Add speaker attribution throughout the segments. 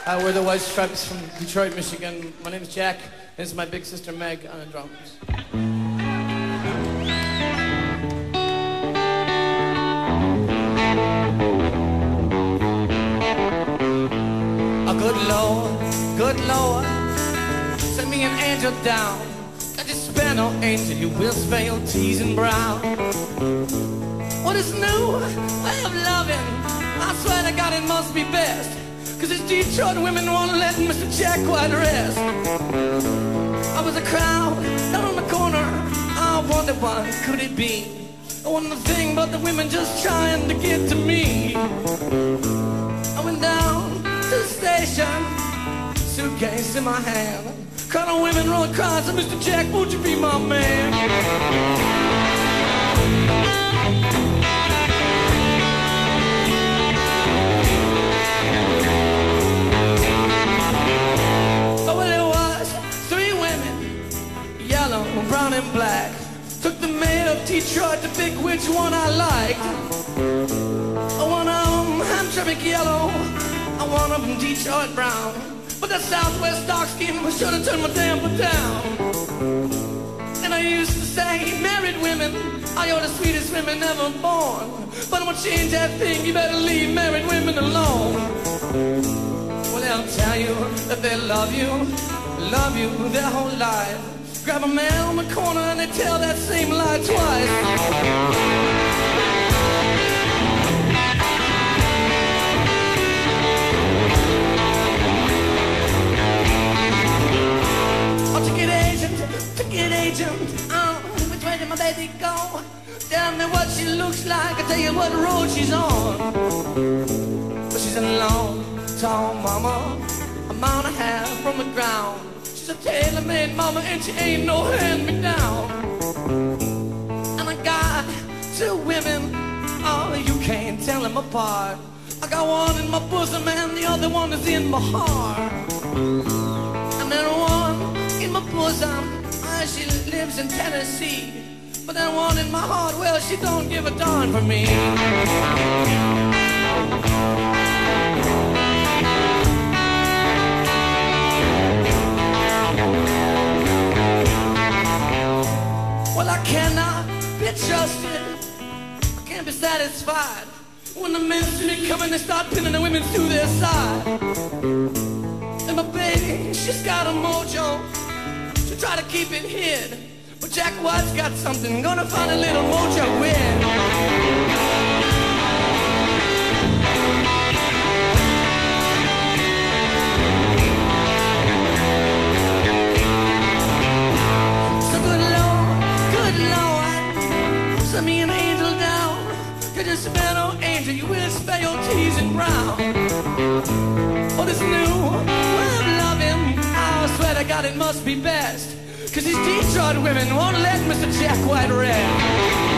Speaker 1: We're the White Stripes from Detroit, Michigan. My name is Jack. This is my big sister Meg on the drums. Oh, good Lord, send me an angel down. That you spare no angel, you will spare your T's and brown. What is new? Way of loving. I swear to God it must be best. Cause these Detroit women won't let Mr. Jack White rest. I was a crowd down on the corner. I wondered what could it be. I wasn't a thing but the women just trying to get to me. I went down to the station, suitcase in my hand. Crowd of women roll across and Mr. Jack, won't you be my man? Brown and black. Took the mayor of Detroit to pick which one I liked. One of them Hamtramck yellow, one of them Detroit brown. But that Southwest dark skin was sure to turn my damper down. And I used to say, married women, are you the sweetest women ever born? But I'm gonna change that thing, you better leave married women alone. Well, they'll tell you that they love you their whole life. Grab a man on the corner and they tell that same lie twice. Oh, ticket agent, which way did my baby go? Tell me what she looks like, I tell you what road she's on. But she's a long, tall mama, a mile and a half from the ground. She's a tailor-made mama and she ain't no hand-me-down. And I got two women, oh, you can't tell them apart. I got one in my bosom and the other one is in my heart. And then one in my bosom, she lives in Tennessee. But then one in my heart, well, she don't give a darn for me. Well, I cannot be trusted, I can't be satisfied. When the men see me coming, they start pinning the women to their side. And my baby, she's got a mojo, she try to keep it hid. But Jack White's got something, gonna find a little mojo with. Send me an angel down. Could you spare no angel, you will spare your T's and brown. Oh, this new way of loving, I swear to God it must be best. Cause these Detroit women won't let Mr. Jack White rest.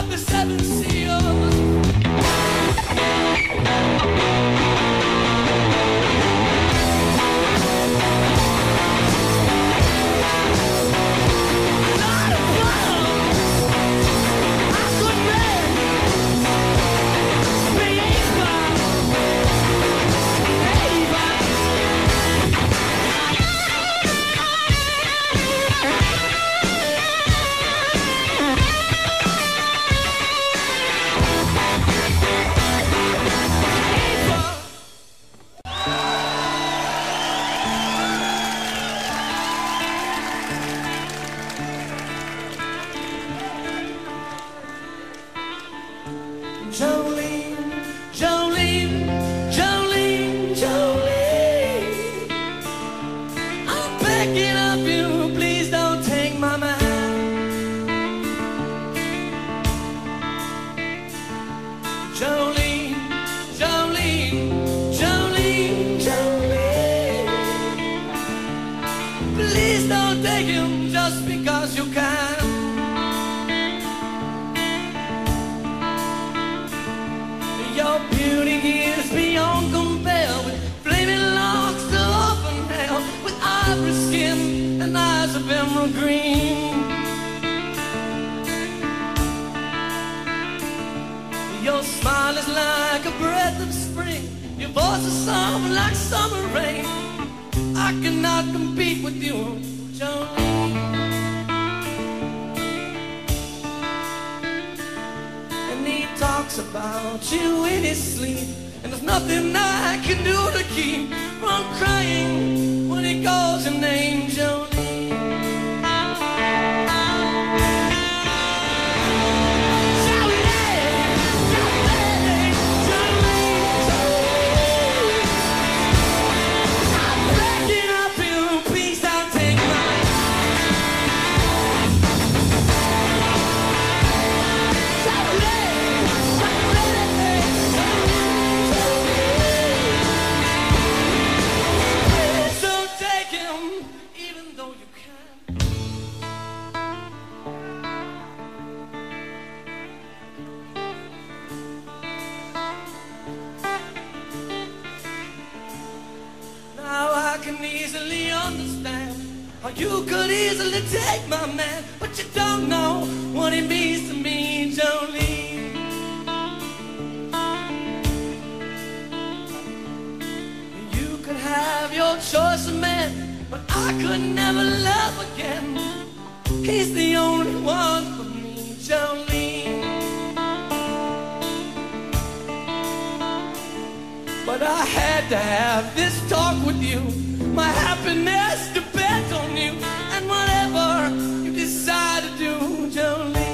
Speaker 1: of the seven seals. Jolene, Jolene, Jolene, Jolene, I'm begging of you, please don't take my man. Jolene, Jolene, Jolene, Jolene, please don't take him just because you can. Your beauty is beyond compare, with flaming locks of open hair, with ivory skin and eyes of emerald green. Your smile is like a breath of spring, your voice is soft like summer rain. I cannot compete with you, Jolene. And he talks about you in his sleep, and there's nothing I can do to keep from crying when he calls your name, Jolene. I can easily understand how you could easily take my man, but you don't know what it means to me, Jolene. You could have your choice of man, but I could never love again. He's the only one for me, Jolene. But I had to have this talk with you. My happiness depends on you, and whatever you decide to do, Jolene.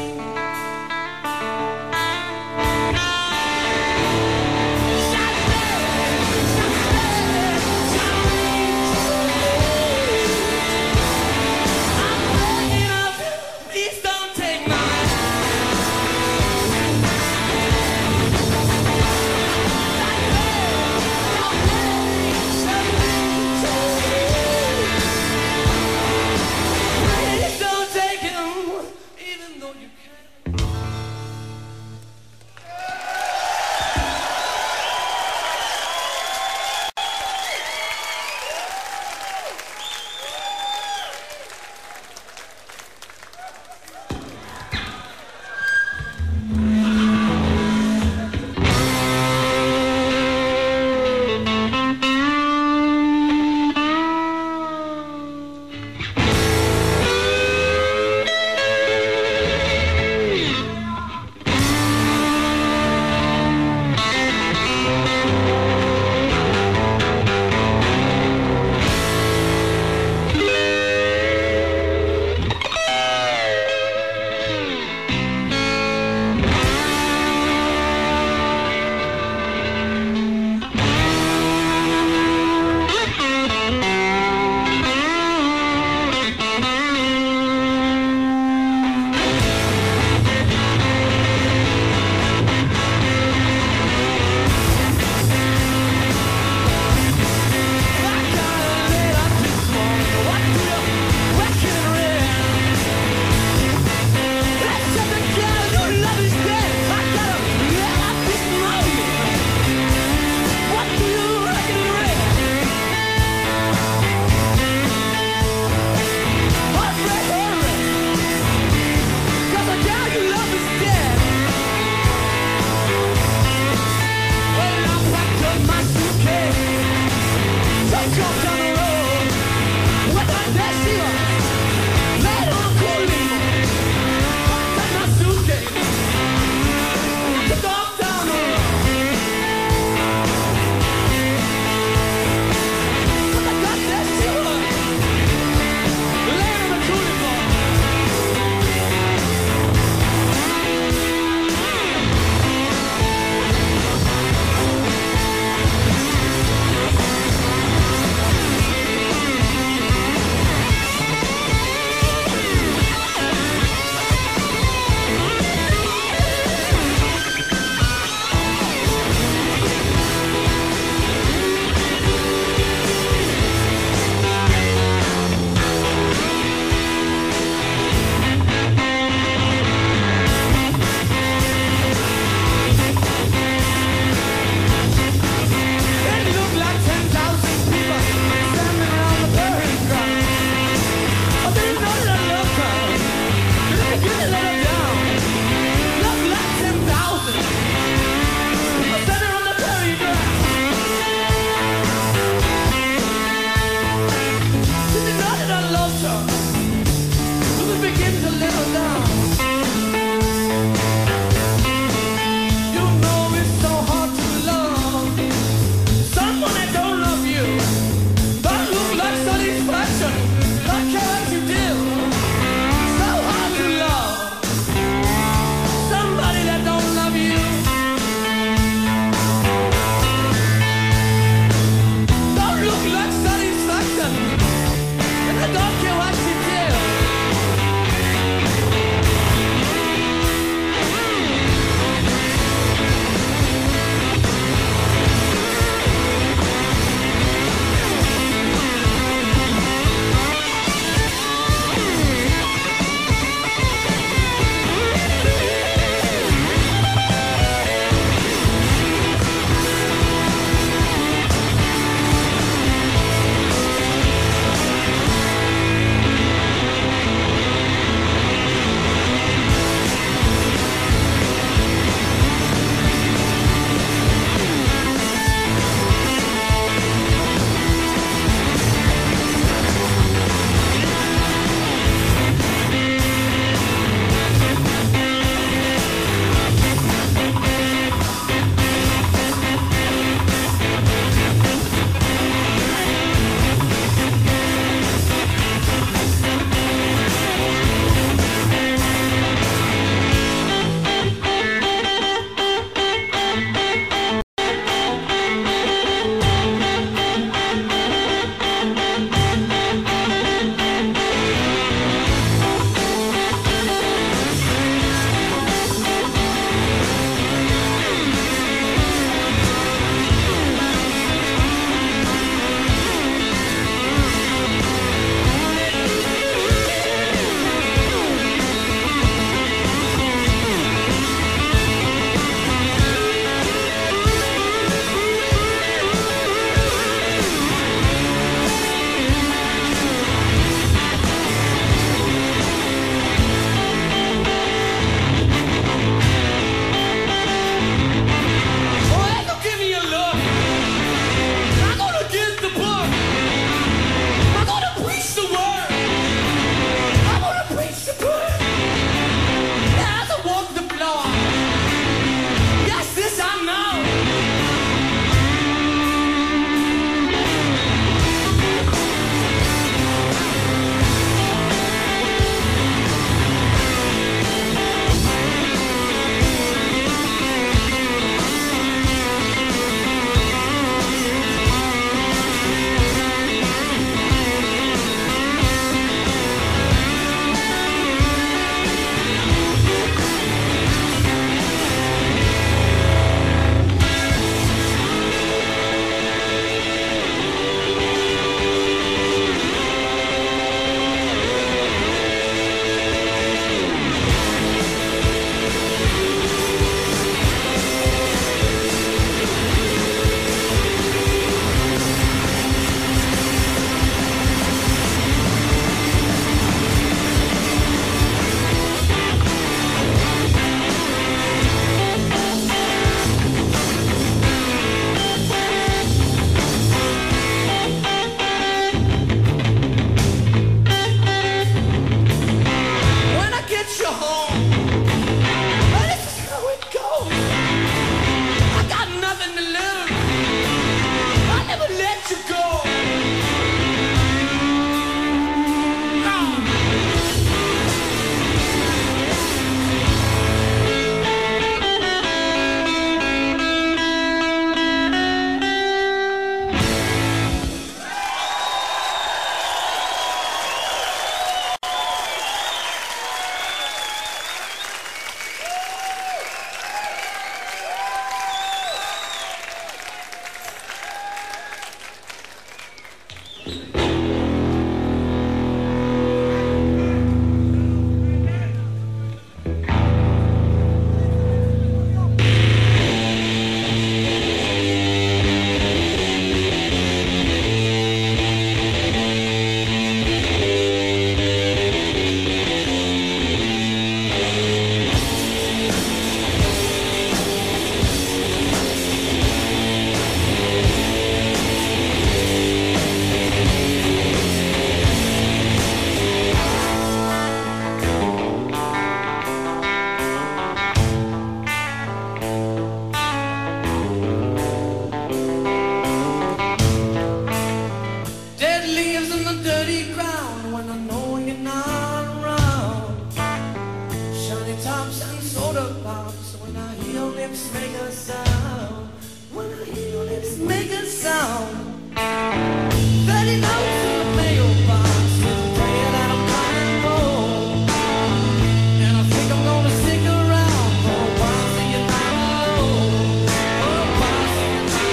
Speaker 1: When I hear your lips make a sound, when I hear your lips make a sound, 30 notes in the mailbox, praying that I'm coming home. And I think I'm gonna stick around for a while, so you're not alone. For a while, so you're not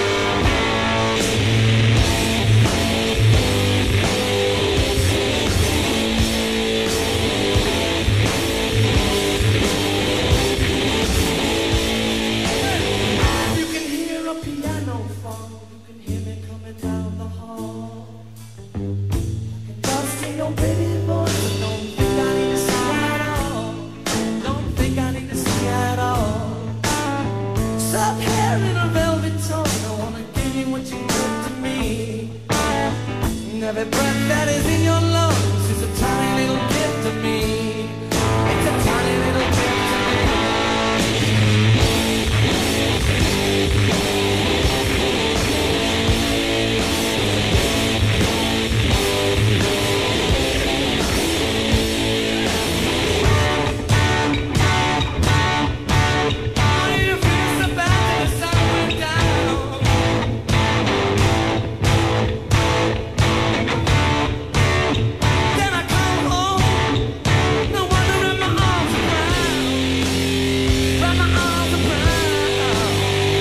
Speaker 1: You can hear a piano fall, you can hear me coming down the hall. Just ain't no baby voice, don't think I need to sing at all. Don't think I need to sing at all. Soft hair in a velvet tone, I wanna give you what you give to me. And every breath that is in your lungs is a tiny little gift to me. It's a tiny little gift to me. When you feel so bad that the sun went down, then I come home, no wonder in my arms around, wrap my arms around.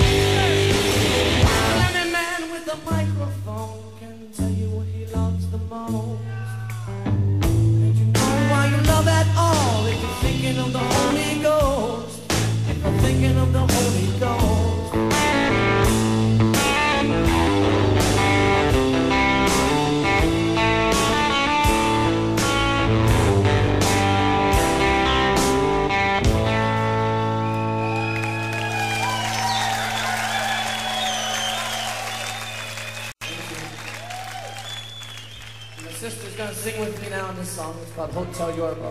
Speaker 1: Well, any man with a microphone can tell you what he loves the most. And you know why you love at all if you're thinking of the Holy Ghost. If you're thinking of the Holy Ghost. My sister's gonna sing with me now in this song. It's called Hotel Yorba.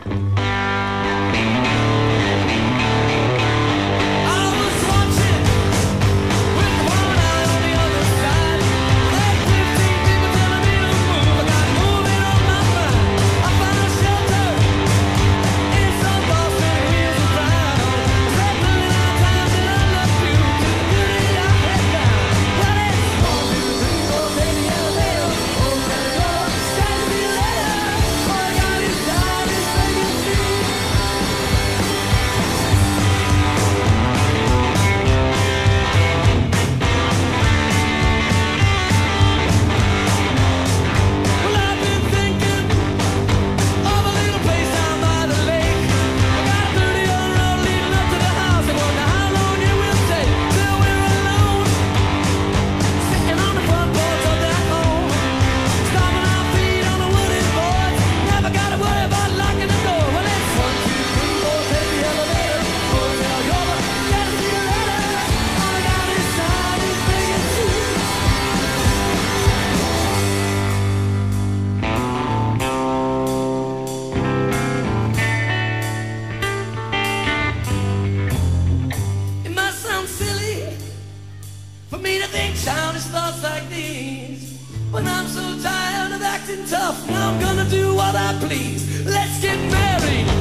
Speaker 1: I was watching with one eye on the other side. Like 15 people telling me to move. I got moving on my mind. I found a shelter in some Boston hills around. Settling out times that I love you to the beauty I had found. Well, it's 1, 2, 3, 4, take the elevator. Hotel Yorba, stand to be later. All I got is time, is vacancy. Well, I've been thinking of a little place down by the lake. I got a 30-yard road leading up to the house. I wonder how long it will take till we're alone, sitting on the front porch of that home, stomping our feet on the wooden boards. Never gotta worry about locking the door. Well, it's 1, 2, 3, 4, take the elevator. Hotel Yorba, gotta see you later. All I got is time, is vacancy. It might sound silly for me to think childish thoughts like these, but I'm so tired of acting tough. Now I'm gonna do what I please. Let's get married.